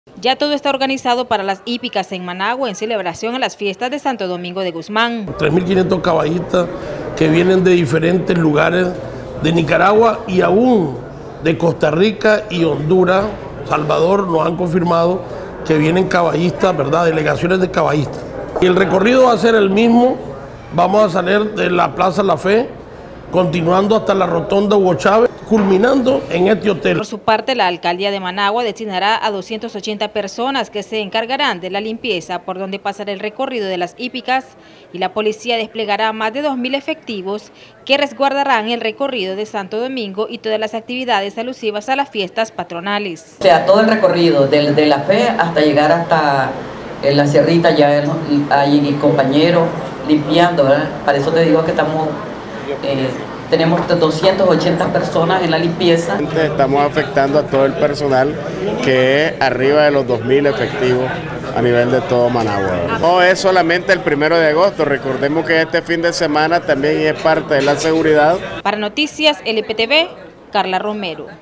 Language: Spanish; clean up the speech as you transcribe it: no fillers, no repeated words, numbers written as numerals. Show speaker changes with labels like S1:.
S1: Ya todo está organizado para las hípicas en Managua en celebración a las fiestas de Santo Domingo de Guzmán.
S2: 3.500 caballistas que vienen de diferentes lugares de Nicaragua y aún de Costa Rica y Honduras, Salvador, nos han confirmado que vienen caballistas, ¿verdad? Delegaciones de caballistas. Y el recorrido va a ser el mismo, vamos a salir de la Plaza La Fe, continuando hasta la Rotonda Hugo Chávez, culminando en este hotel.
S1: Por su parte, la alcaldía de Managua destinará a 280 personas que se encargarán de la limpieza por donde pasará el recorrido de las hípicas y la policía desplegará más de 2.000 efectivos que resguardarán el recorrido de Santo Domingo y todas las actividades alusivas a las fiestas patronales.
S3: O sea, todo el recorrido de la Fe hasta llegar hasta la Sierrita, ya hay compañeros limpiando, ¿verdad? Para eso te digo que tenemos 280 personas en la limpieza.
S4: Estamos afectando a todo el personal, que es arriba de los 2.000 efectivos a nivel de todo Managua. No es solamente el 1 de agosto, recordemos que este fin de semana también es parte de la seguridad.
S1: Para Noticias LPTV, Carla Romero.